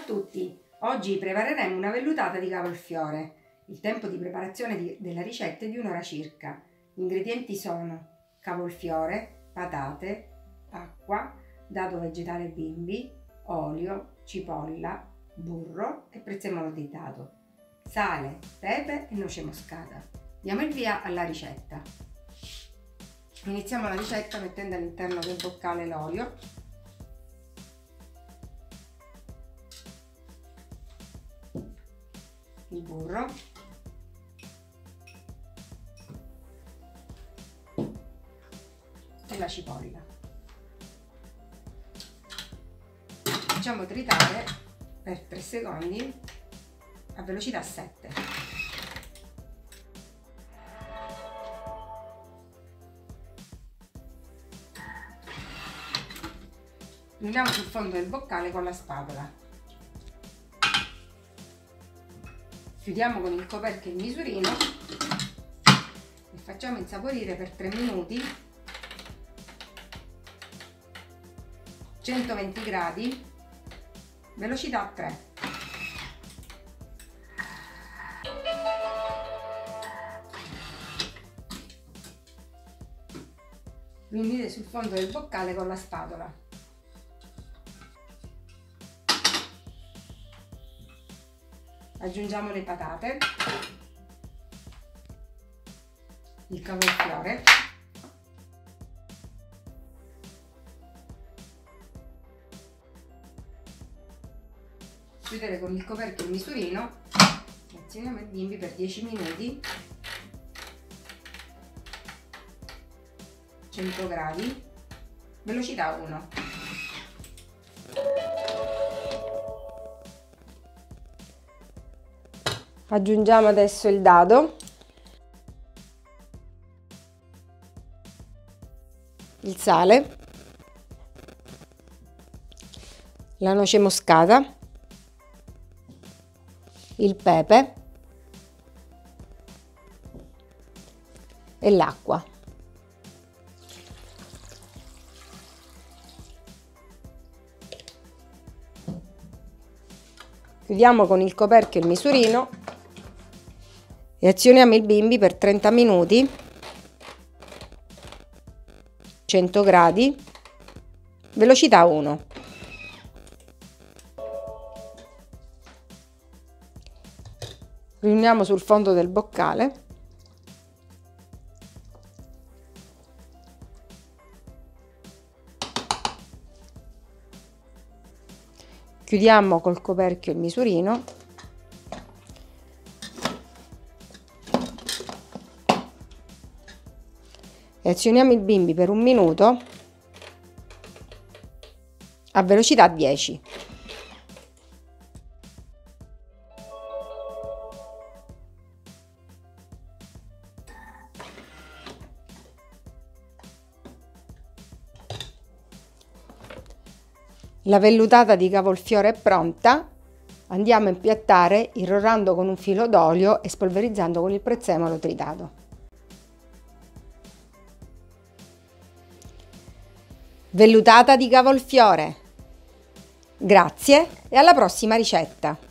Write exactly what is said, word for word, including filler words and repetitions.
tutti! Oggi prepareremo una vellutata di cavolfiore. Il tempo di preparazione di, della ricetta è di un'ora circa. Gli ingredienti sono cavolfiore, patate, acqua, dado vegetale bimbi, olio, cipolla, burro e prezzemolo di dado, sale, pepe e noce moscata. Diamo il via alla ricetta. Iniziamo la ricetta mettendo all'interno del boccale l'olio, il burro, e la cipolla. Facciamo tritare per tre secondi a velocità sette. Andiamo sul fondo del boccale con la spatola. Chiudiamo con il coperchio il misurino e facciamo insaporire per tre minuti, centoventi gradi, velocità tre. Riunite sul fondo del boccale con la spatola. Aggiungiamo le patate, il cavolfiore, chiudere con il coperchio il misurino e azioniamo il bimbi per dieci minuti, cento gradi, velocità uno. Aggiungiamo adesso il dado, il sale, la noce moscata, il pepe e l'acqua. Chiudiamo con il coperchio il misurino e azioniamo il bimbi per trenta minuti, cento gradi, velocità uno. Riuniamo sul fondo del boccale. Chiudiamo col coperchio il misurino e azioniamo il bimbi per un minuto a velocità dieci. La vellutata di cavolfiore è pronta. Andiamo a impiattare irrorando con un filo d'olio e spolverizzando con il prezzemolo tritato. Vellutata di cavolfiore. Grazie e alla prossima ricetta!